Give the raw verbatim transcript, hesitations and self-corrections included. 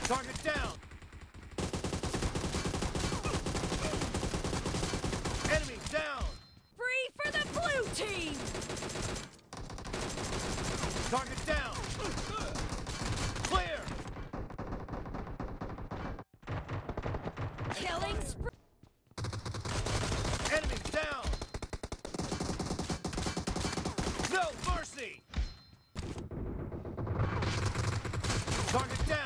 Target down! Enemy down! Free for the blue team! Target down! Clear! Killing spree! Enemy down! No mercy! Target down!